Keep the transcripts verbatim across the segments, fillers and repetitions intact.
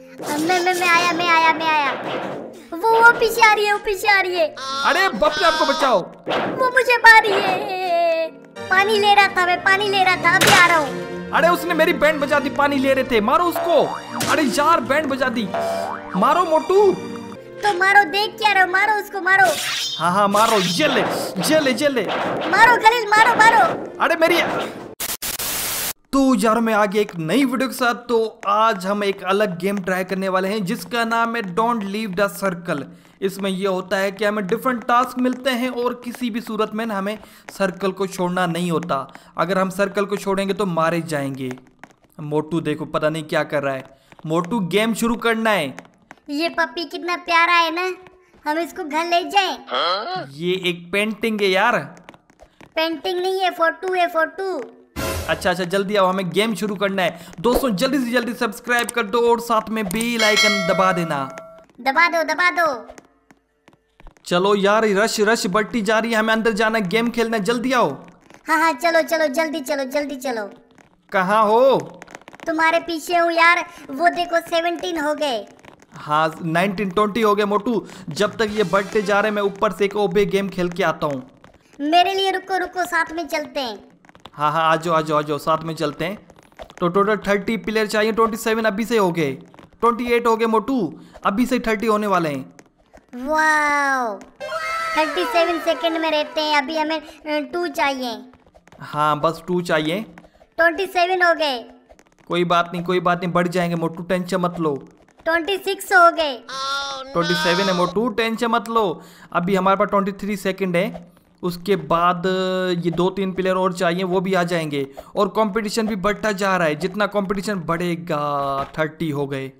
मैं मैं मैं आया मैं आया मैं आया वो वो पीछे आ रही है वो पीछे आ रही है। अरे बाप रे, आपको बचाओ। वो मुझे मार रही है। पानी ले रहा था, मैं पानी ले रहा था, अभी आ रहा हूँ। अरे उसने मेरी बैंड बजा दी, पानी ले रहे थे, मारो उसको। अरे यार बैंड बजा दी, मारो मोटू। तो मारो, देख क्या रहो, मारो उसको मारो। हाँ हाँ मारो, जेले जेले जेले मारो खलील, मारो मारो। अरे मेरी। तो यार मैं आ गया एक नई वीडियो के साथ। तो आज हम एक अलग गेम ट्राई करने वाले हैं जिसका नाम है डोंट लीव द सर्कल। इसमें यह होता है कि हमें डिफरेंट टास्क मिलते हैं और किसी भी सूरत में हमें सर्कल को छोड़ना नहीं होता। अगर हम सर्कल को छोड़ेंगे तो मारे जाएंगे। मोटू देखो पता नहीं क्या कर रहा है। मोटू गेम शुरू करना है। ये पपी कितना प्यारा है ना, हम इसको घर ले जाएं। हाँ? ये एक पेंटिंग है यार। पेंटिंग नहीं है, फोटो है, फोटो। अच्छा अच्छा जल्दी आओ, हमें गेम शुरू करना है। दोस्तों जल्दी से जल्दी सब्सक्राइब कर दो और साथ में बेल आइकन दबा देना। दबा दो दबा दो। चलो यार रश रश बढ़ती जा रही है, हमें अंदर जाना, गेम खेलना, जल्दी आओ। हाँ हाँ चलो चलो जल्दी चलो जल्दी चलो। कहाँ हो? तुम्हारे पीछे हूँ यार। वो देखो सेवनटीन हो गए। हाँ नाइनटीन ट्वेंटी हो गए मोटू। जब तक ये बढ़ते जा रहे मैं ऊपर से एक ओबे गेम खेल के आता हूँ। मेरे लिए रुको रुको, साथ में चलते हैं। हाँ हाँ आ जाओ आ जाओ आ जाओ, साथ में चलते हैं। तो टोटल थर्टी प्लेयर चाहिए। ट्वेंटी सेवन अभी से हो गए, ट्वेंटी एट हो गए मोटू, अभी से थर्टी होने वाले हैं। वाओ, थर्टी सेवन सेकंड में रहते हैं। अभी हमें टू चाहिए। हाँ बस टू चाहिए। ट्वेंटी सेवन हो गए। कोई बात नहीं कोई बात नहीं, बढ़ जाएंगे मोटू, टेंशन मत लो। ट्वेंटी सिक्स हो गए। ट्वेंटी सेवन है मोटू, टेंशन मत लो। अभी हमारे पास ट्वेंटी थ्री सेकंड है। उसके बाद ये दो तीन प्लेयर और चाहिए, वो भी आ जाएंगे। और कंपटीशन भी बढ़ता जा रहा है, जितना कंपटीशन बढ़ेगा। थर्टी हो गए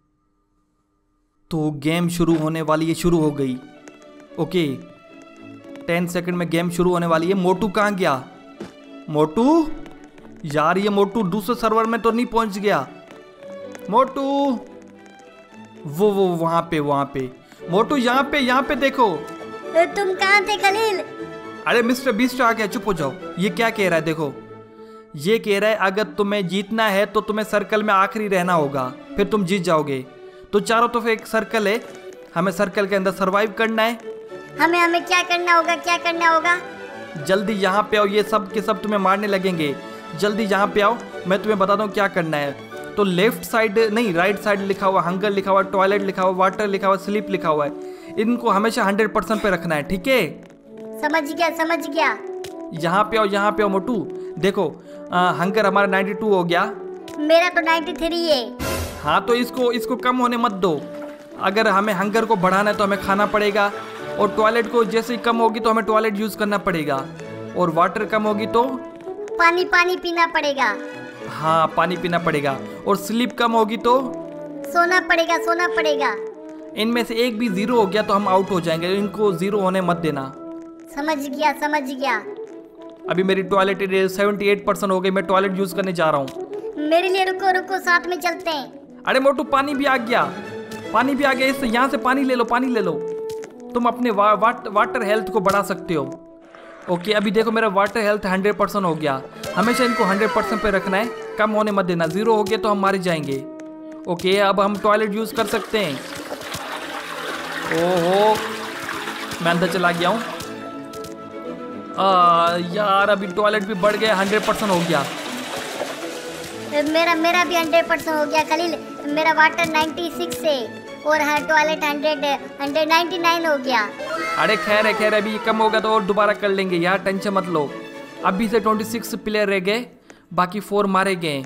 तो गेम शुरू होने वाली है, शुरू हो गई। ओके टेन सेकंड में गेम शुरू होने वाली है। मोटू कहाँ गया? मोटू यार ये मोटू दूसरे सर्वर में तो नहीं पहुंच गया? मोटू वो वो वहां पे वहां पे मोटू, यहाँ पे यहाँ पे देखो। तुम कहाँ थे खलील? अरे मिस्टर बीस्ट आ गया, चुप हो जाओ। ये क्या कह रहा है देखो, ये कह रहा है अगर तुम्हें जीतना है तो तुम्हें सर्कल में आखिरी रहना होगा, फिर तुम जीत जाओगे। तो चारों तरफ एक सर्कल है, हमें सर्कल के अंदर सरवाइव करना है। हमें हमें क्या करना होगा, क्या करना होगा? जल्दी यहाँ पे आओ, ये सब के सब तुम्हें मारने लगेंगे। जल्दी यहाँ पे आओ, मैं तुम्हें बताता हूँ क्या करना है। तो लेफ्ट साइड नहीं राइट साइड लिखा हुआ हंगर लिखा हुआ, टॉयलेट लिखा हुआ, वाटर लिखा हुआ, स्लीप लिखा हुआ है। इनको हमेशा हंड्रेड परसेंट पे रखना है, ठीक है? समझ गया समझ गया। यहाँ पे आओ यहाँ पे आओ मोटू, देखो आ, हंगर हमारा नाइन्टी टू हो गया। मेरा तो नाइन्टी थ्री है। हाँ तो इसको इसको कम होने मत दो। अगर हमें हंगर को बढ़ाना है तो हमें खाना पड़ेगा। और टॉयलेट को जैसे ही कम होगी तो हमें टॉयलेट यूज करना पड़ेगा। और वाटर कम होगी तो पानी पानी पीना पड़ेगा। हाँ पानी पीना पड़ेगा। और स्लीप कम होगी तो सोना पड़ेगा सोना पड़ेगा। इनमें से एक भी जीरो हो गया तो हम आउट हो जाएंगे, इनको जीरो होने मत देना। समझ गया समझ गया। अभी मेरी टॉयलेट सेवेंटी एट परसेंट हो गई, मैं टॉयलेट यूज करने जा रहा हूँ। मेरे लिए रुको रुको, साथ में चलते हैं। अरे मोटू पानी भी आ गया, पानी भी आ गया। इससे यहाँ से पानी ले लो, पानी ले लो। तुम अपने वा, वाट, वाटर हेल्थ को बढ़ा सकते हो। ओके अभी देखो मेरा वाटर हेल्थ हंड्रेड परसेंट हो गया। हमेशा इनको हंड्रेड परसेंट पे रखना है, कम होने मत देना। जीरो हो गया तो हम मारे जाएंगे। ओके अब हम टॉयलेट यूज कर सकते हैं। ओहो मैं अंदर चला गया हूँ। यार अभी टॉयलेट भी बढ़ गया, हंड्रेड परसेंट हो गया। मेरा मेरा भी हंड्रेड परसेंट हो गया खलील। मेरा वाटर नाइन्टी सिक्स है और हाँ toilet hundred hundred ninety nine हो गया। अरे खैर है खैर, अभी कम होगा तो और दोबारा कर लेंगे यार, टेंशन मत लो। अभी से ट्वेंटी सिक्स प्लेयर रह गए, बाकी फोर मारे गए।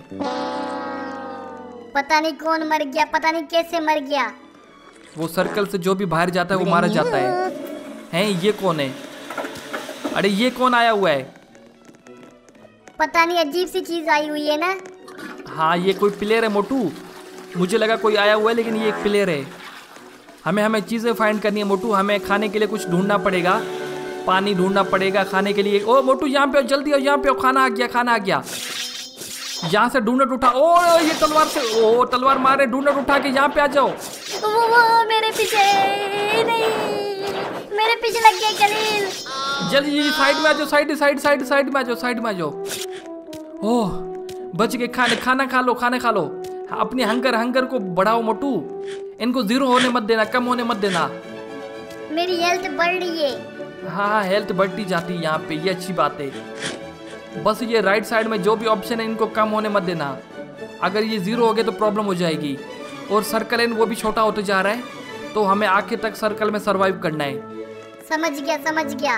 पता नहीं कौन मर गया, पता नहीं कैसे मर गया। वो सर्कल से जो भी बाहर जाता है वो मारा जाता है। हैं ये कौन है? अरे ये कौन आया हुआ है? पता नहीं अजीब सी चीज आई हुई है ना। हाँ ये कोई प्लेयर है मोटू, मुझे लगा कोई आया हुआ है लेकिन ये एक प्लेयर है। हमें हमें चीज़ें फाइंड करनी है मोटू, हमें खाने के लिए कुछ ढूंढना पड़ेगा, पानी ढूंढना पड़ेगा खाने के लिए। ओ मोटू यहाँ पे आओ, जल्दी आओ, यहाँ पे आओ, खाना आ गया खाना आ गया। यहाँ से ढूंढट उठा। ओ ये तलवार से, ओ तलवार मारे, ढूंढट उठा के यहाँ पे आ जाओ। वो वो मेरे पीछे नहीं, मेरे पीछे लग गया खलील। जल्दी साइड में आ जाओ, साइड साइड साइड साइड में आ जाओ, साइड में आ जाओ। ओह बच गए। खाने खाना खा लो, खाना खा लो। अपनी हंगर हंगर को बढ़ाओ मोटू, इनको जीरो होने मत देना, कम होने मत देना। मेरी हेल्थ बढ़ रही है। हाँ हाँ हेल्थ बढ़ती जाती है यहाँ पे, ये अच्छी बात है। बस ये राइट साइड में जो भी ऑप्शन है इनको कम होने मत देना, अगर ये जीरो हो गए तो प्रॉब्लम हो जाएगी। और सर्कल है वो भी छोटा होते जा रहा है, तो हमें आखिर तक सर्कल में सरवाइव करना है। समझ गया समझ गया।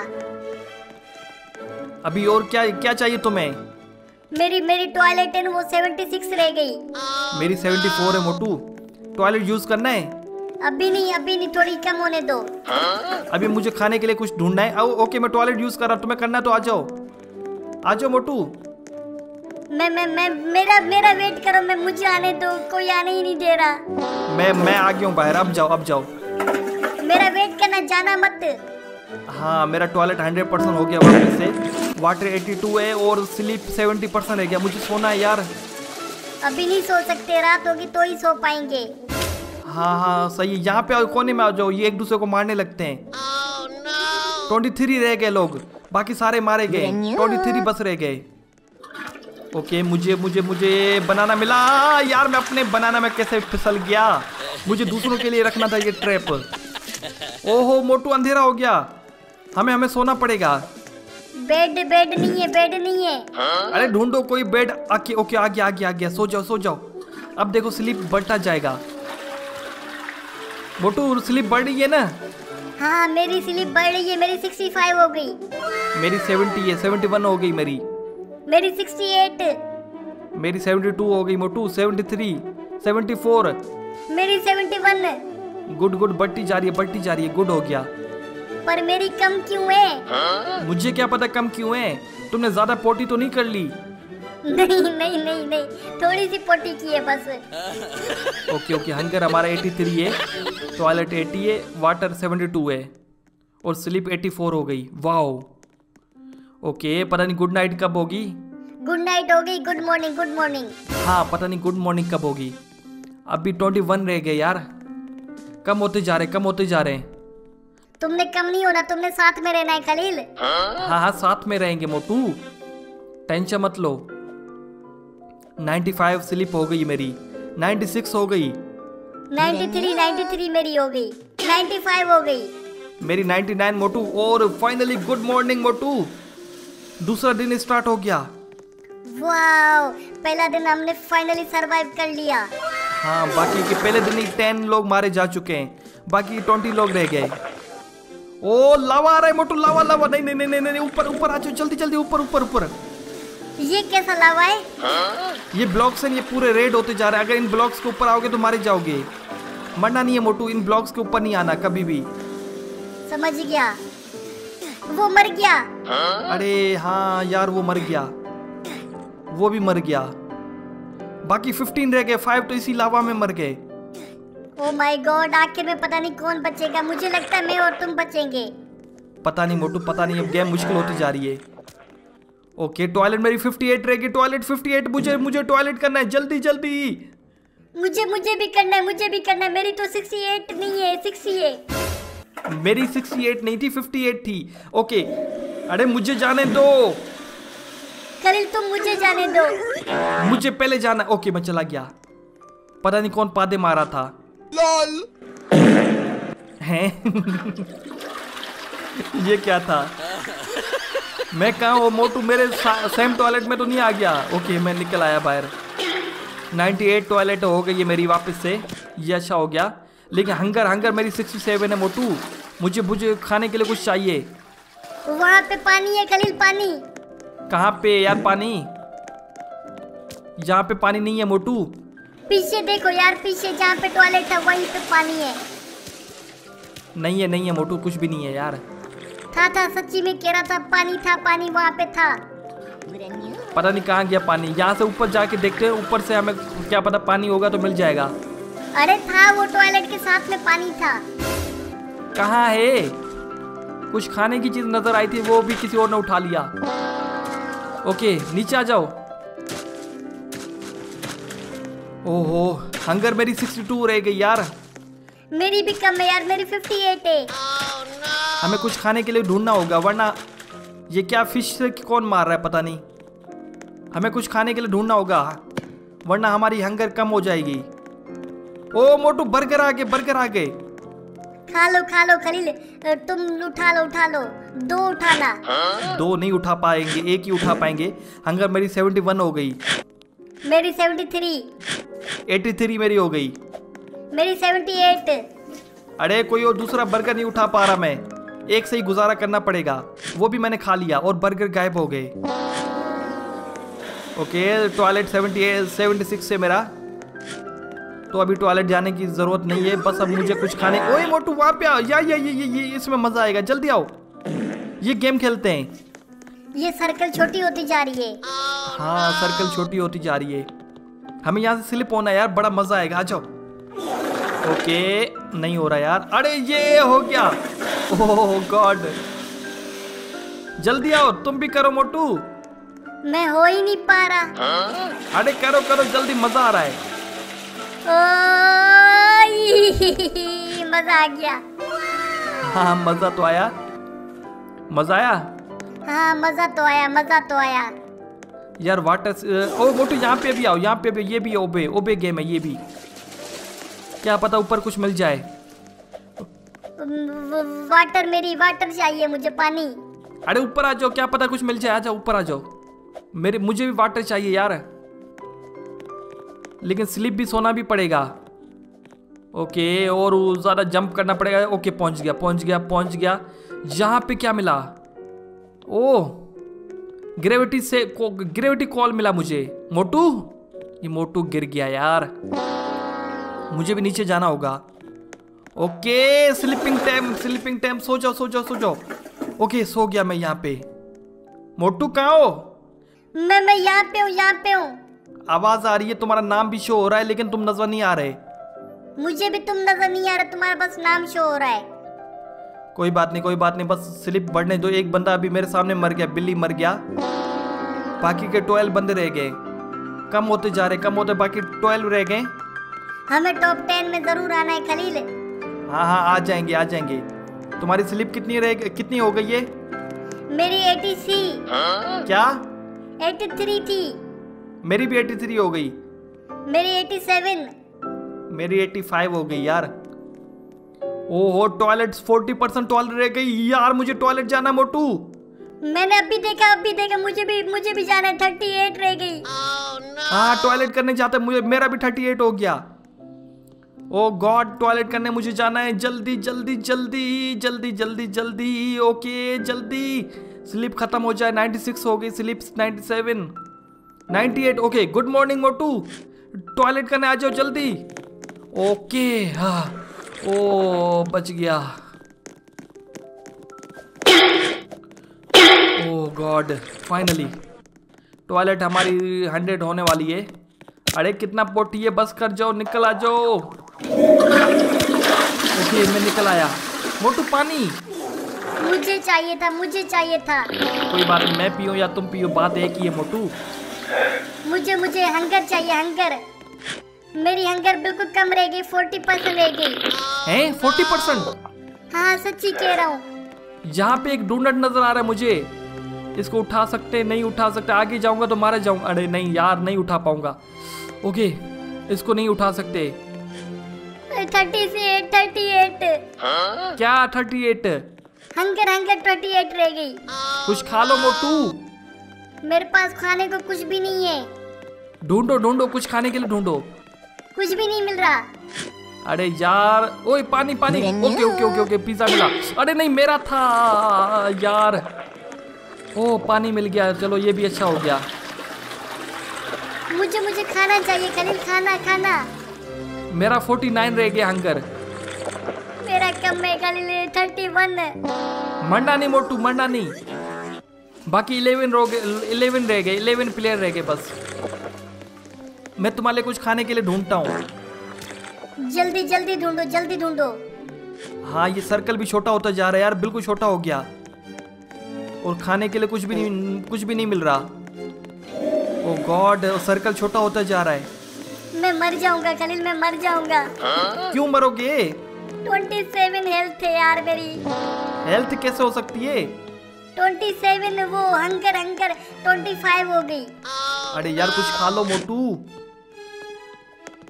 अभी और क्या क्या चाहिए तुम्हें? मेरी मेरी टॉयलेट है वो छिहत्तर रह गई। मेरी चौहत्तर है मोटू। टॉयलेट यूज करना है? अभी नहीं अभी नहीं, थोड़ी कम होने दो। अभी मुझे खाने के लिए कुछ ढूंढना है। ओ, ओके मैं टॉयलेट यूज कर रहा हूँ, तुम्हें करना है तो आ जाओ, आ जाओ मोटू। मैं मैं मैं मेरा मेरा वेट करो, मैं मुझे आने दो, कोई आने ही नहीं दे रहा। मैं मैं आ गया हूँ बाहर, अब जाओ अब जाओ। मेरा वेट करना, जाना मत। हाँ मेरा टॉयलेट हंड्रेड परसेंट हो गया वापस से, वाटर बयासी है और स्लीप सत्तर परसेंट है गया। मुझे सोना है यार। अभी नहीं सो सकते, रात होगी तो ही सो पाएंगे। हाँ हाँ सही है, यहाँ पे कोने में आ जाओ, ये एक दूसरे को मारने लगते हैं। तेईस रह गए लोग, बाकी सारे मारे गए, तेईस बस रह गए। ओके मुझे मुझे मुझे बनाना मिला यार, मैं अपने बनाना में कैसे फिसल गया। मुझे दूसरों के लिए रखना था ये ट्रैप। ओहो मोटू अंधेरा हो गया, हमें हमें सोना पड़ेगा। बेड बेड नहीं है, बेड नहीं है। अरे ढूंढो कोई बेड। आके ओके आ गया आ गया आ गया, सो जाओ सो जाओ। अब देखो स्लीप बढ़ता जाएगा। मोटू स्लीप बढ़ रही है ना? हाँ मेरी स्लीप बढ़ रही है, मेरी पैंसठ हो गई। मेरी सत्तर है, इकहत्तर हो गई मेरी। मेरी अड़सठ। मेरी बहत्तर हो गई मोटू, तिहत्तर, चौहत्तर। मेरी इकहत्तर। गुड गुड, बढ़ती जा रही है बढ़ती जा रही है, गुड हो गया। पर मेरी कम क्यों है? मुझे क्या पता कम क्यों है, तुमने ज्यादा पोटी तो नहीं कर ली? नहीं नहीं नहीं नहीं, थोड़ी सी पोटी की है बस। ओके ओके, हंगर हमारा तिरासी है, टॉयलेट अस्सी है, वाटर बहत्तर है और स्लीप चौरासी हो गई। वाओ ओके, पता नहीं गुड नाइट कब होगी। गुड नाइट हो गई, गुड मॉर्निंग गुड मॉर्निंग। हाँ पता नहीं गुड मॉर्निंग कब होगी। अभी इक्कीस रह गए यार, कम होते जा रहे कम होते जा रहे हैं। तुमने कम नहीं होना, तुमने साथ में रहना है खलील। हाँ हाँ साथ में रहेंगे मोटू, टेंशन मत लो। पचानवे स्लिप हो गई मेरी, छियानवे हो गई, तिरानवे तिरानवे मेरी हो गई, पचानवे हो गई मेरी, निन्यानवे मोटू। और फाइनली गुड मॉर्निंग मोटू, दूसरा दिन स्टार्ट हो गया। वाओ, पहला दिन हमने फाइनली सरवाइव कर लिया। हाँ बाकी के पहले दिन ही टेन लोग मारे जा चुके हैं, बाकी ट्वेंटी लोग रह गए। ओ लावा आ रहा है मोटू, लावा लावा, नहीं नहीं नहीं नहीं, ऊपर ऊपर आ जाओ जल्दी जल्दी, ऊपर ऊपर ऊपर। ये कैसा लावा है? ये ब्लॉक्स हैं, ये पूरे रेड होते जा रहे हैं। अगर इन ब्लॉक्स के ऊपर आओगे तो मारे जाओगे। मरना नहीं है मोटू, इन ब्लॉक्स के ऊपर नहीं आना कभी भी। समझ गया। वो मर गया। अरे हाँ यार वो मर गया, वो भी मर गया। बाकी पंद्रह रह गए, फाइव तो इसी लावा में मर गए। ओ माय गॉड, आखिर में पता नहीं कौन बचेगा। मुझे लगता है मैं और तुम बचेंगे। पता नहीं मोटू पता नहीं, अब गेम मुश्किल होती जा रही है। ओके टॉयलेट मेरी अट्ठावन रहेगी, टॉयलेट अट्ठावन, मुझे मुझे टॉयलेट करना है जल्दी जल्दी। मुझे मुझे भी करना है, मुझे भी करना है। मेरी तो अड़सठ नहीं है, साठ है। मेरी अड़सठ नहीं थी, अट्ठावन थी। ओके अरे मुझे जाने दो खलील, तुम मुझे जाने दो। मुझे पहले जाना। ओके मैं चला गया, पता नहीं कौन पादे मारा था। लॉल हैं ये क्या था? मैं कहाँ हूँ मोटू, मेरे सेम टॉयलेट में तो नहीं आ गया। ओके मैं निकल आया बाहर। अट्ठानवे टॉयलेट हो गई है मेरी वापस से, ये अच्छा हो गया। लेकिन हंगर हंगर मेरी सड़सठ है मोटू, मुझे मुझे खाने के लिए कुछ चाहिए। वहाँ पे पानी है खलील, पानी। कहाँ पे यार पानी? यहाँ पे पानी नहीं है मोटू। पीछे देखो यार, पीछे जहाँ पे टॉयलेट है वहीं पे पानी है। नहीं है नहीं है मोटू, कुछ भी नहीं है यार। था था सच्ची में कह रहा था, पानी था, पानी वहाँ पे था। पता नहीं कहाँ गया पानी। यहाँ से ऊपर जाके देखते हैं, ऊपर से हमें क्या पता पानी होगा तो मिल जाएगा। अरे था, वो टॉयलेट के साथ में पानी था। कहाँ है? कुछ खाने की चीज नजर आई थी, वो भी किसी और ने उठा लिया। ओके नीचे आ जाओ। ओहो हंगर मेरी बासठ रह गई यार। मेरी भी कम है यार, मेरी अट्ठावन है। हमें कुछ खाने के लिए ढूंढना होगा, वरना ये क्या फिश से कौन मार रहा है पता नहीं। हमें कुछ खाने के लिए ढूंढना होगा। वरना हमारी हंगर कम हो जाएगी। ओ मोटू बर्गर आ गए, बर्गर आ गए। खा लो खा लो खलील, तुम उठा लो उठा लो, दो उठाना। दो नहीं उठा पाएंगे, एक ही उठा पाएंगे। हंगर मेरी सेवेंटी वन हो गई। मेरी सेवेंटी थ्री। एटी थ्री मेरी हो गई। मेरी सेवेंटी एट। अरे कोई और दूसरा बर्गर नहीं उठा पा रहा मैं, एक से ही गुजारा करना पड़ेगा। वो भी मैंने खा लिया और बर्गर गायब हो गए। Okay toilet seventy eight seventy six से मेरा, तो अभी टॉयलेट जाने की जरूरत नहीं है, बस अब मुझे कुछ खाने। ओए मोटू वहां पे आओ, या ये ये ये ये इसमें मजा आएगा, जल्दी आओ, ये गेम खेलते हैं। ये सर्कल छोटी होती जा रही है। हाँ सर्कल छोटी होती जा रही है, हमें यहाँ से स्लिप होना है यार, बड़ा मजा आएगा। आ जाओ। ओके नहीं हो रहा यार, अरे ये हो गया। ओह गॉड, जल्दी आओ, तुम भी करो मोटू। मैं हो ही नहीं पा रहा। अरे करो करो जल्दी, मजा आ रहा है। मजा आ गया। हाँ मजा तो आया, मजा आया। हाँ मजा तो आया, मजा तो आया यार वाटर। ओ मोटू यहाँ पे भी आओ, यहाँ पे भी, ये भी ओबे ओबे गेम है ये भी, क्या पता ऊपर कुछ मिल जाए। वाटर, मेरी वाटर चाहिए मुझे, पानी। अरे ऊपर आ जाओ, क्या पता कुछ मिल जाए। आ जाओ ऊपर आ जाओ, मेरे मुझे भी वाटर चाहिए यार, लेकिन स्लिप भी सोना भी पड़ेगा। ओके और ज़्यादा जंप करना पड़ेगा। ओके पहुंच गया पहुंच गया पहुंच गया। यहाँ पे क्या मिला? ओह ग्रेविटी से ग्रेविटी कॉल मिला मुझे। मोटू, ये मोटू गिर गया यार, मुझे भी नीचे जाना होगा। Okay sleeping time sleeping time, सो जाओ सो जाओ सो जाओ। ओके सो गया मैं यहाँ पे। मोटू कहाँ हो? मैं मैं यहाँ पे हूँ, यहाँ पे हूँ। आवाज आ रही है, तुम्हारा नाम भी शो हो रहा है, लेकिन तुम नजर नहीं आ रहे। मुझे भी तुम नजर नहीं आ रहा, तुम्हारा बस नाम शो हो रहा है। कोई बात नहीं कोई बात नहीं, बस स्लिप बढ़ने दो। एक बंदा अभी मेरे सामने मर गया, बिल्ली मर गया, बाकी के ट्वेल्व बंदे रह गए। कम होते जा रहे कम होते, बाकी ट्वेल्व रह गए। हमें टॉप टेन में जरूर आना है खलील। हाँ हाँ आ जाएंगे आ जाएंगे। तुम्हारी स्लिप कितनी रह कितनी हो गई है? मेरी एटी सी। क्या? एटी थ्री थी। मेरी भी एटी थ्री हो गई। मेरी एटी सेवन। मेरी एटी फाइव हो गई यार। ओहो टॉयलेट फोर्टी परसेंट टॉयलेट रह गई यार, मुझे टॉयलेट जाना। मोटू मैंने अभी देखा अभी देखा मुझे भी मुझे भी जाना है, थर्टी एट रह गई। हाँ टॉयलेट करने जाते मुझे, मेरा भी थर्टी एट हो गया। ओ गॉड टॉयलेट करने मुझे जाना है, जल्दी जल्दी जल्दी जल्दी जल्दी जल्दी। ओके जल्दी, स्लिप खत्म हो जाए। नाइन्टी सिक्स हो गई slip, ninety seven, ninety eight. Okay good morning Motu, toilet करने आ जाओ जल्दी। ओके हाँ ओ बच गया। ओ गॉड फाइनली टॉयलेट हमारी हंड्रेड होने वाली है। अरे कितना पोटी है, बस कर जाओ, निकल आ जाओ। ओके मैं निकल आया। मोटू पानी मुझे चाहिए था मुझे चाहिए था। कोई बात नहीं, मैं पीऊँ या तुम पियो, बात एक ही है मोटू। मुझे मुझे हंगर चाहिए, हंगर। मेरी हंगर बिल्कुल कम रह गई, फोर्टी परसेंट रह गई। हैं फोर्टी परसेंट? हाँ सच्ची कह रहा हूँ। यहाँ पे एक डोनट नजर आ रहा है मुझे, इसको उठा सकते नहीं उठा सकते, आगे जाऊंगा तो मारा जाऊंगा। अरे नहीं यार नहीं उठा पाऊंगा। ओके इसको नहीं उठा सकते। Thirty eight thirty eight. क्या thirty eight? Hunger hunger thirty eight रह गई। कुछ खा लो मोटू। मेरे पास खाने को कुछ भी नहीं है। ढूंढो ढूंढो, कुछ खाने के लिए ढूंढो। कुछ भी नहीं मिल रहा। अरे यार ओए पानी पानी। Okay okay okay okay pizza मिला। अरे नहीं मेरा था यार। ओ पानी मिल गया, चलो ये भी अच्छा हो गया। मुझे मुझे खाना चाहिए खलील, खाना खाना। मेरा फोर्टी नाइन रह गया हंगर। मेरा कम है खलील, थर्टी वन। मरना नहीं मोटू मरना नहीं, बाकी इलेवन इलेवन रह गए, इलेवन प्लेयर रह गए बस। मैं तुम्हारे लिए कुछ खाने के लिए ढूंढता हूँ। जल्दी जल्दी ढूंढो जल्दी ढूंढो। हाँ ये सर्कल भी छोटा होता जा रहा है यार, बिल्कुल छोटा हो गया, और खाने के लिए कुछ भी नहीं कुछ भी नहीं मिल रहा। ओ गॉड सर्कल छोटा होता जा रहा है। मैं मर जाऊंगा खलील, मैं मर जाऊंगा। क्यों मरोगे? ट्वेंटी सेवन हेल्थ है यार मेरी। हेल्थ कैसे हो सकती है? ट्वेंटी सेवन, वो हंगर हंगर ट्वेंटी फाइव हो गई। अरे यार कुछ खा लो मोटू।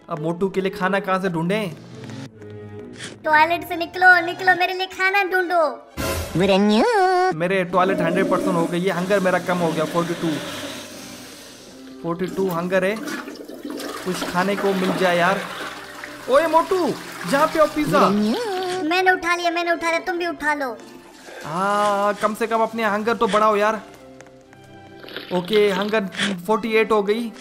अब मोटू के लिए खाना कहाँ से ढूंढे? टॉयलेट से निकलो निकलो, मेरे लिए खाना ढूंढो। मेरे टॉयलेट हंड्रेड परसेंट हो गई, ये हंगर मेरा कम हो गया, forty two forty two hunger है। कुछ खाने को मिल जाए यार। ओए मोटू, जहाँ पे हो पिज्जा? मैंने उठा लिया मैंने उठा लिया, तुम भी उठा लो। हाँ, कम से कम अपने हंगर तो बढ़ाओ यार। ओके, हंगर फोर्टी एट हो गई।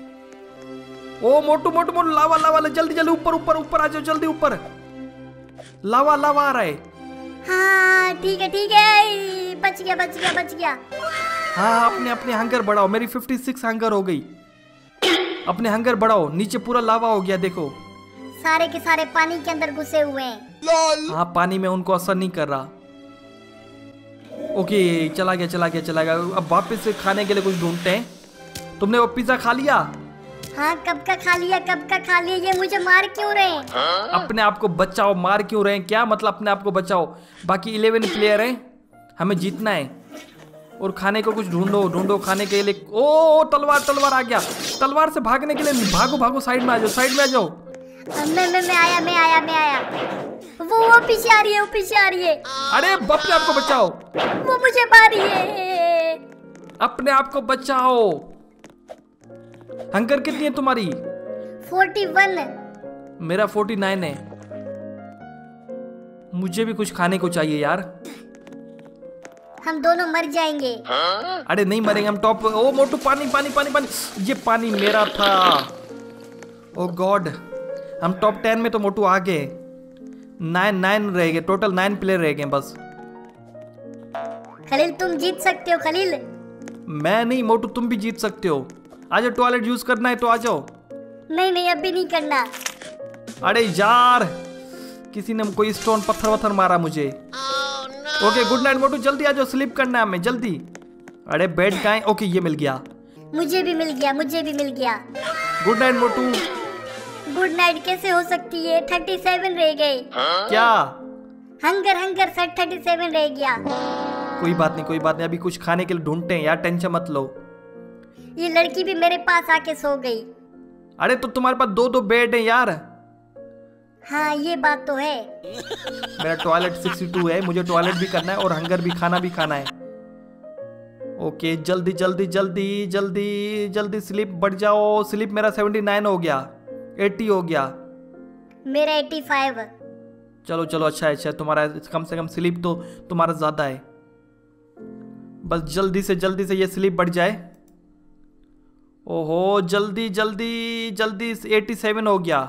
ओ मोटू मोटू मोटू, लावा लावा, जल्दी जल्दी ऊपर ऊपर ऊपर आ जाओ, जल्दी ऊपर। लावा लावा आ रहा है। हाँ ठीक है ठीक है, बच गया बच गया बच गया। हाँ, अपने अपने हंगर बढ़ाओ। मेरी फिफ्टी सिक्स हंगर हो गई। अपने हंगर बढ़ाओ, नीचे पूरा लावा हो गया देखो। सारे के सारे पानी के अंदर घुसे हुए हैं। हाँ, पानी में उनको असर नहीं कर रहा। ओके, चला गया चला गया चला गया। अब वापस से खाने के लिए कुछ ढूंढते हैं। तुमने वो पिज्जा खा लिया? हाँ, कब का खा लिया कब का खा लिया। ये मुझे मार क्यों रहे हैं? अपने आप को बचाओ। मार क्यों रहे हैं? क्या मतलब अपने आप को बचाओ? बाकी इलेवन प्लेयर हैं, हमें जीतना है। और खाने को कुछ ढूंढो ढूंढो खाने के लिए। ओ तलवार तलवार आ गया। तलवार से भागने के लिए भागो भागो, साइड में आ जाओ साइड में आ जाओ। मैं मैं मैं आया मैं आया मैं आया। वो वो पीछे आ रही है वो पीछे आ रही है। अरे अपने आप को बचाओ। वो मुझे मार रही है। अपने आप को बचाओ। हंगर कितनी है तुम्हारी? Forty one. मेरा फोर्टी नाइन है। मुझे भी कुछ खाने को चाहिए यार। हम दोनों मर जाएंगे। अरे नहीं मरेंगे हम। टॉप। ओ मोटू, पानी पानी पानी पानी। ये पानी मेरा था। ओ गॉड, हम टॉप टेन में तो मोटू आ गए। नाइन नाइन रह गए, टोटल नाइन प्लेयर रह गए बस। खलील तुम जीत सकते हो खलील। मैं नहीं मोटू, तुम भी जीत सकते हो। आ जाओ, टॉयलेट यूज करना है तो आ जाओ। नहीं नहीं, अभी नहीं करना। अरे यार, किसी ने कोई स्टोन पत्थर वत्थर मारा मुझे। ओके, गुड नाइट मोटू, जल्दी आ जाओ, स्लीप करना है हमें जल्दी। अरे बेड कहाँ है? ओके, ये मिल गया। मुझे भी मिल गया मुझे भी मिल गया। Good night Motu. Good night कैसे हो सकती है? थर्टी सेवन रह गए। क्या? Hunger hunger sir thirty seven रह गया। कोई बात नहीं कोई बात नहीं, अभी कुछ खाने के लिए ढूंढते हैं यार, टेंशन मत लो। ये लड़की भी मेरे पास आके सो गई। अरे तो तुम्हारे पास दो दो बेड है यार। हाँ, ये बात तो है। मेरा टॉयलेट सिक्सटी टू है, मुझे टॉयलेट भी करना है और हंगर भी, खाना भी खाना है। ओके, जल्दी जल्दी जल्दी जल्दी जल्दी स्लीप बढ़ जाओ। स्लीप मेरा सेवेंटी नाइन हो गया, एटी हो गया। मेरा एटी फाइव। चलो चलो, अच्छा है अच्छा, तुम्हारा कम से कम स्लीप तो तुम्हारा ज्यादा है। बस जल्दी से जल्दी से ये स्लीप बढ़ जाए। ओहो, जल्दी जल्दी जल्दी, एटी सेवन हो गया।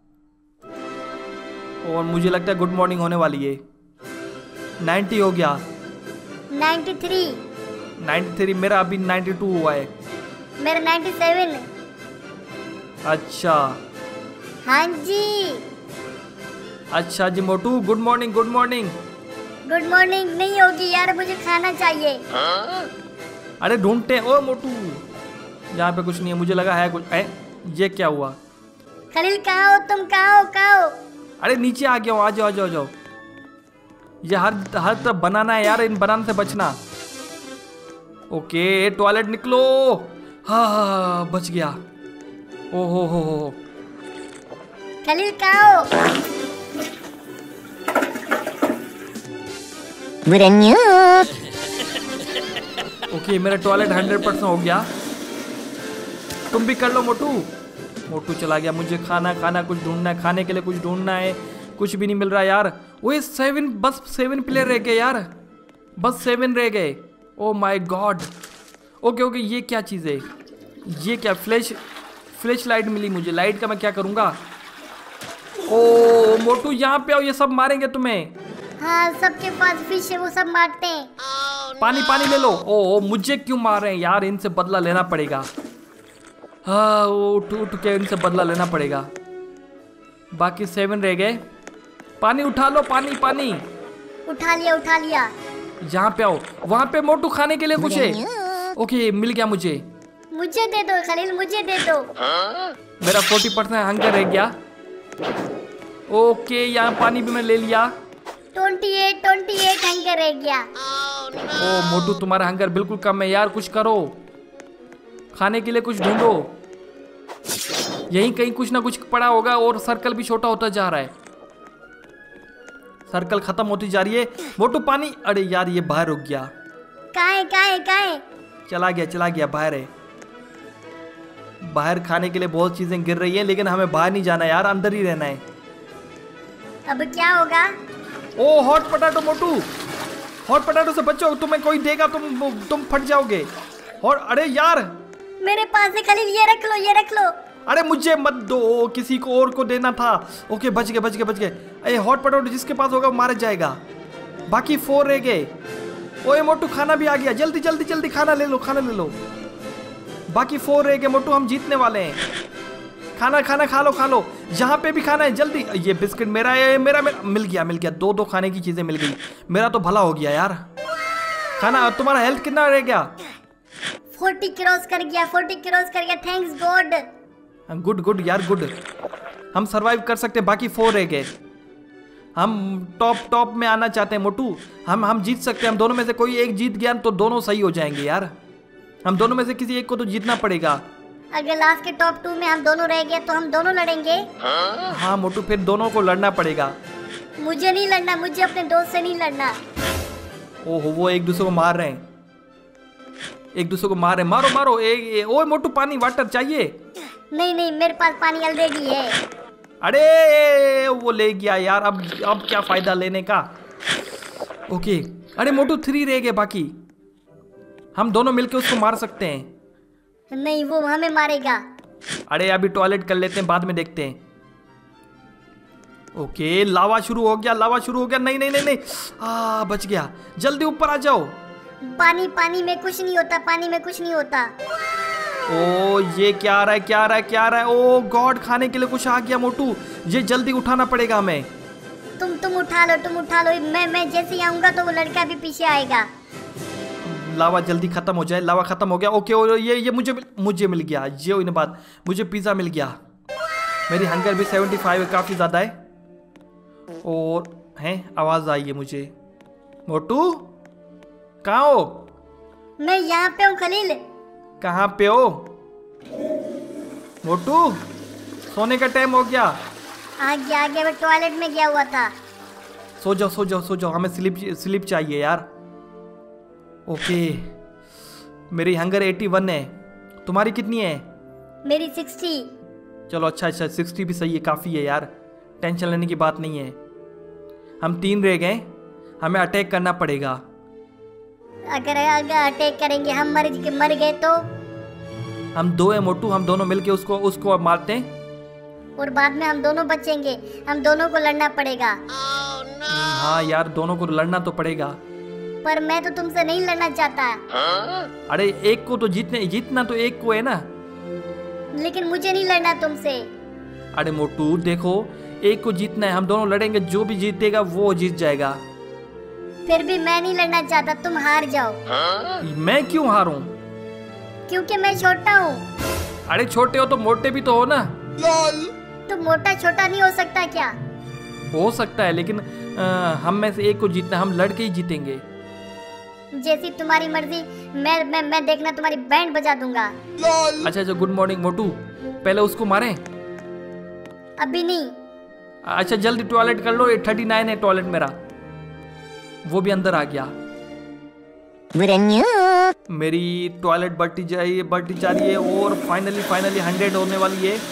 और मुझे लगता है गुड मॉर्निंग होने वाली है। नाइन्टी हो गया। Ninety three. नाइन्टी थ्री, मेरा अभी नाइन्टी टू हुआ है। मेरा नाइन्टी सेवन। अच्छा हाँ जी। अच्छा जी Motu, good morning good morning. Good morning नहीं होगी यार, मुझे खाना चाहिए। अरे ढूंढते हैं। ओ मोटू, यहाँ पे कुछ नहीं है, मुझे लगा है कुछ। ए, ये क्या हुआ? खलील कहाँ हो तुम? कहाँ हो कहाँ हो? अरे नीचे आ गया हूँ, आ जाओ आ जाओ आ जाओ। ये हर हर तरफ बनाना है यार, इन बनाने से बचना। ओके, टॉयलेट निकलो। हाँ हाँ, बच गया। ओ हो हो हो। खलील कहाँ हो? ओके, मेरा टॉयलेट हंड्रेड परसेंट हो गया। तुम भी कर लो मोटू। मोटू चला गया। मुझे खाना खाना कुछ ढूंढना है, खाने के लिए कुछ ढूंढना है। कुछ भी नहीं मिल रहा यार। ओए सेवन, बस सेवन प्लेयर रह गए यार, बस सेवन रह गए। Oh my god. Okay okay, ये क्या चीज़ है? ये क्या? फ्लैश फ्लैश लाइट मिली मुझे। लाइट का मैं क्या करूँगा? ओ मोटू, यहाँ पे आओ, ये सब मारेंगे तुम्हें। हाँ, सबके पास फिश है, वो सब मारते हैं। पानी पानी ले लो। ओ, ओ मुझे क्यों मार रहे हैं यार? इनसे बदला लेना पड़ेगा। हाँ, उठ उठ के इनसे बदला लेना पड़ेगा। बाकी सेवन रह गए। पानी उठा लो, पानी पानी। उठा लिया उठा लिया। यहाँ पे आओ, वहाँ पे मोटू खाने के लिए कुछ है। ओके, मिल गया मुझे। मुझे दे दो खलील, मुझे दे दो। मेरा फोर्टी परसेंट हंगर रह गया। ओके, यहाँ पानी भी मैं ले लिया। Twenty eight twenty eight hunger रह गया। ओ मोटू, तुम्हारा हंगर बिल्कुल कम है यार, कुछ करो। खाने के लिए कुछ ढूंढो। यहीं कहीं कुछ ना कुछ पड़ा होगा और सर्कल भी छोटा होता जा रहा है। सर्कल खत्म होती जा रही है। मोटू पानी, अरे यार ये बाहर रुक गया। कहाँ है कहाँ है कहाँ है? चला गया चला गया बाहर है। बाहर खाने के लिए बहुत चीजें गिर रही हैं, लेकिन हमें बाहर नहीं जाना यार, अंदर ही रहना है। अब क्या होगा? Oh hot potato Motu, hot potato से बचो, तुम्हें कोई देगा तुम तुम फट जाओगे। और अरे यार मेरे पास है खलील, ये रख लो ये रख लो। अरे मुझे मत दो, किसी को और को देना था। ओके बच गए बच गए बच गए। अरे हॉट पोटैटो जिसके पास होगा वो मारा जाएगा। बाकी फोर रह गए। ओए मोटू खाना भी आ गया, जल्दी जल्दी जल्दी खाना ले लो खाना ले लो। बाकी फोर रह गए मोटू, हम जीतने वाले हैं। खाना खाना खा लो खा लो, जहाँ पे भी खाना है जल्दी। ये बिस्किट मेरा है, मेरा मेरा मिल गया मिल गया, दो दो खाने की चीजें मिल गई। मेरा तो भला हो गया यार। खाना, तुम्हारा हेल्थ कितना रह गया? फोर्टी क्रॉस कर गया, फोर्टी क्रॉस कर गया, थैंक्स गॉड। गुड गुड यार गुड, हम सरवाइव कर सकते हैं। बाकी फोर रह गए। हम टॉप टॉप में आना चाहते हैं मोटू, हम हम जीत सकते हैं। हम दोनों में से कोई एक जीत गया तो दोनों सही हो जाएंगे यार। हम दोनों में से किसी एक को तो जीतना पड़ेगा। अगर लास्ट के टॉप टू में हम दोनों रह गए तो हम दोनों लड़ेंगे। हाँ मोटू, फिर दोनों को लड़ना पड़ेगा। मुझे नहीं लड़ना, मुझे अपने दोस्त से नहीं लड़ना। ओहो वो एक दूसरे को मार रहे हैं, एक दूसरे को मार रहे हैं। मारो मारो। ए, ए, ओए मोटू पानी वाटर चाहिए? नहीं नहीं मेरे पास पानी ऑलरेडी है। अरे वो ले गया यार, अब अब क्या फायदा लेने का। ओके अरे मोटू थ्री रह गए बाकी, हम दोनों मिलके उसको मार सकते हैं। नहीं वो हमें मारेगा। अरे अभी टॉयलेट कर लेते हैं, बाद में देखते हैं। ओके लावा शुरू हो गया, लावा शुरू हो गया। नहीं नहीं नहीं नहीं, आ बच गया। जल्दी ऊपर आ जाओ। पानी पानी में कुछ नहीं होता, पानी में कुछ नहीं होता। ओ ये क्या आ रहा है क्या आ रहा है क्या आ रहा है? ओ गॉड, खाने के लिए कुछ आ गया मोटू, ये जल्दी उठाना पड़ेगा हमें। तुम तुम उठा लो तुम उठा लो, मैं मैं जैसे ही आऊंगा तो वो लड़का भी पीछे आएगा। लावा जल्दी खत्म हो जाए। लावा खत्म हो गया। ओके और ये ये मुझे मुझे मिल गया। ये हुई ना बात, मुझे पिज़्ज़ा मिल गया। मेरी हंगर भी सेवेंटी फाइव है, काफ़ी ज़्यादा है। और हैं आवाज़ आई है मुझे। मोटू कहाँ हो? मैं यहाँ पे हूँ खलील। कहाँ पे हो मोटू? सोने का टाइम हो गया। आ गया आ गया, मैं टॉयलेट में गया हुआ था। सो जाओ सो जाओ सो जाओ, हमें स्लिप स्लिप चाहिए यार। ओके मेरी हंगर एटी वन है, तुम्हारी कितनी है? मेरी सिक्सटी। चलो अच्छा अच्छा, सिक्सटी भी सही है, काफ़ी है यार, टेंशन लेने की बात नहीं है। हम तीन रह गए, हमें अटैक करना पड़ेगा। अगर अगर अटैक करेंगे हम मर मर गए तो? हम दो है मोटू, हम दोनों मिलके उसको उसको मारते हैं और बाद में हम दोनों बचेंगे। हम दोनों को लड़ना पड़ेगा। oh, no. हाँ यार दोनों को लड़ना तो पड़ेगा, पर मैं तो तुमसे नहीं लड़ना चाहता। अरे एक को तो जीतने जीतना तो एक को है ना। लेकिन मुझे नहीं लड़ना तुमसे। अरे मोटू देखो, एक को जीतना है, हम दोनों लड़ेंगे, जो भी जीतेगा वो जीत जाएगा। फिर भी मैं नहीं लड़ना चाहता, तुम हार जाओ। मैं क्यों हारूं? क्योंकि मैं छोटा हूँ। अरे छोटे हो तो मोटे भी तो हो ना। तो मोटा छोटा नहीं हो सकता क्या? हो सकता है, लेकिन आ, हम में से एक को जीतना, हम लड़के ही जीतेंगे। जैसी तुम्हारी मर्जी, मैं मैं मैं देखना तुम्हारी बैंड बजा दूंगा। अच्छा अच्छा, गुड मॉर्निंग मोटू, पहले उसको मारें? अभी नहीं। अच्छा जल्दी टॉयलेट कर लो, थर्टी नाइन है टॉयलेट मेरा। वो भी अंदर आ गया। मेरी टॉयलेट बढ़ती जा रही है बढ़ती जा रही है और फाइनली फाइनली हंड्रेड होने वाली है।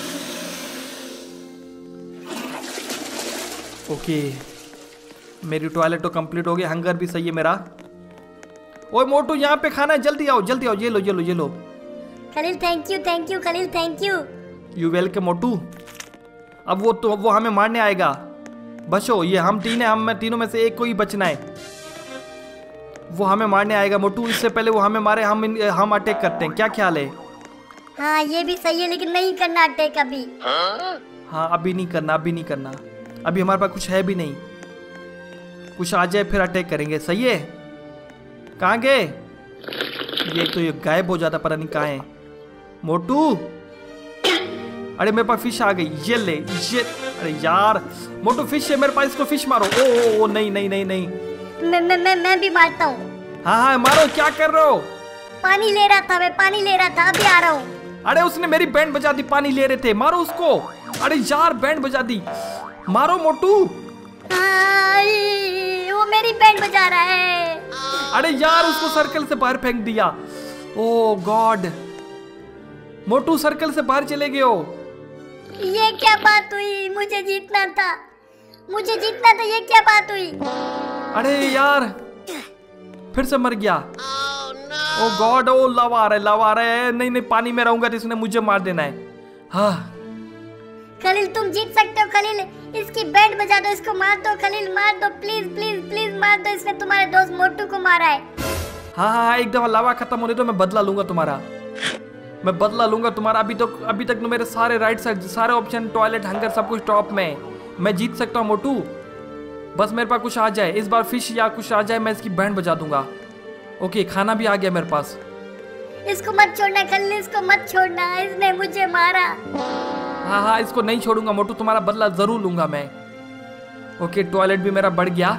ओके मेरी टॉयलेट तो कंप्लीट हो गई, हंगर भी सही है मेरा। ओए मोटू यहाँ पे खाना है, जल्दी आओ जल्दी आओ, ये लो ये लो ये लो। Khalil thank you thank you Khalil thank you. You welcome Motu. अब वो तो वो हमें मारने आएगा, बचो। ये हम तीन है, हम में तीनों में से एक को ही बचना है। वो हमें मारने आएगा मोटू, इससे पहले वो हमें मारे हम हम अटैक करते हैं, क्या ख्याल है? हाँ ये भी सही है, लेकिन नहीं करना अटैक अभी। हाँ अभी नहीं करना, अभी नहीं करना, अभी हमारे पास कुछ है भी नहीं। कुछ आ जाए फिर अटैक करेंगे, सही है? कहाँ गए ये? तो ये गायब हो जाता, पता नहीं कहाँ है मोटू। अरे मेरे पास फिश आ गई, ये ले ये। अरे यार मोटू फिश है मेरे पास, इसको फिश मारो। ओ, ओ, ओ नहीं नहीं नहीं नहीं, मैं मैं मैं मैं भी मारता हूँ। हाँ हाँ मारो, क्या कर रहे हो? पानी ले रहा था मैं, पानी ले रहा था, अभी आ रहा हूँ। अरे उसने मेरी बैंड बजा दी, पानी ले रहे थे, मारो उसको। अरे यार बैंड बजा दी, मारो मोटू। वो मेरी बैंड बजा रहा है। अरे यार उसको सर्कल से बाहर फेंक दिया। ओ गॉड, मोटू सर्कल से बाहर चले गए हो। ये क्या बात हुई? मुझे जीतना था, मुझे जीतना था, ये क्या बात हुई? अरे यार फिर से मर गया। ओ गॉड, ओ लव आ रहा है, लव आ रहा है। नहीं नहीं, पानी में रहूंगा तो इसने मुझे मार देना है। हाँ खलील तुम जीत सकते हो। खलील इसकी बैंड बजा दो, इसको मार दो। खलील मार दो, प्लीज प्लीज प्लीज मार दो। इसने तुम्हारे दोस्त मोटू को मारा है। हाँ हाँ, एक दफा लावा खत्म होने तो मैं बदला लूंगा तुम्हारा, मैं बदला लूंगा तुम्हारा। अभी तो अभी तक तो मेरे सारे राइट साइड सारे ऑप्शन, टॉयलेट, हंगर, सब कुछ टॉप में। मैं जीत सकता हूँ मोटू, बस मेरे पास कुछ आ जाए इस बार, फिश या कुछ आ जाए, मैं इसकी बैंड बजा दूंगा। ओके, खाना भी आ गया मेरे पास। इसको मत छोड़ना खलील, इसको मत छोड़ना, इसने मुझे मारा। हाँ हाँ, इसको नहीं छोड़ूंगा मोटू, तुम्हारा बदला जरूर लूंगा मैं। ओके, टॉयलेट भी मेरा बढ़ गया।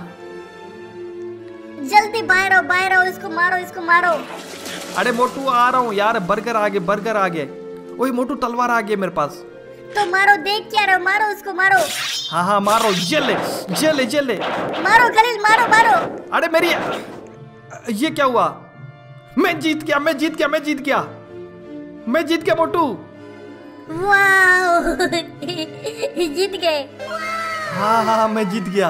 जल्दी बाहर आओ, बाहर आओ, इसको मारो, इसको मारो। अरे मोटू आ रहा हूँ यार, बर्गर आ गए, बर्गर आ गए। ओए मोटू, तलवार आ गई मेरे पास। तो मारो, देख क्या रहो, मारो उसको, मारो। हाँ हाँ मारो, जेले जेले जेले मारो खलील, मारो मारो। अरे मेरी, ये क्या हुआ? मैं जीत गया, मैं जीत गया, मैं जीत गया, मैं जीत गया मोटू। वाह जीत गए। हाँ हाँ मैं जीत गया,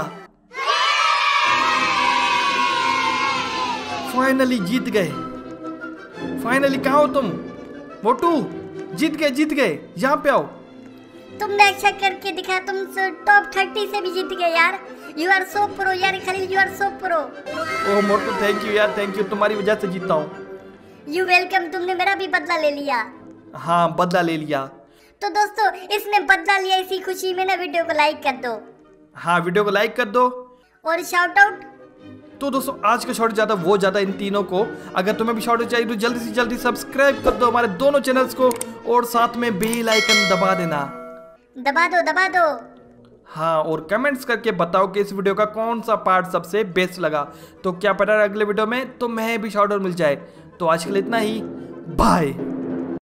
फाइनली जीत गए। फाइनली, कहाँ हो तुम मोटू? जीत गए, जीत गए, यहाँ पे आओ। तुमने अच्छा करके दिखा, तुम टॉप थर्टी से भी जीत गए यार। यू आर सो प्रो यार Khalil, you are so pro. Oh Motu, thank you यार, थैंक यू, तुम्हारी वजह से जीता हूँ। यू वेलकम, तुमने मेरा भी बदला ले लिया। हाँ, बदला ले लिया। तो दोस्तों, इसने बदला लिया, इसी खुशी में ना वीडियो को लाइक कर दो। हाँ, वीडियो को लाइक कर दो और शाउट आउट। तो दोस्तों, आज का शॉर्ट ज्यादा वो ज्यादा इन तीनों को। अगर तुम्हें भी शॉर्ट चाहिए तो जल्दी से जल्दी सब्सक्राइब कर दो हमारे दोनों चैनल्स को, और साथ में बेल आइकन दबा देना। दबा दो, दबा दो। हाँ, और कमेंट्स करके बताओ कि इस वीडियो का कौन सा पार्ट सबसे बेस्ट लगा। तो क्या पता अगले वीडियो में तो मैं भी शॉर्ट आउट मिल जाए। तो आज के लिए इतना ही, बाय।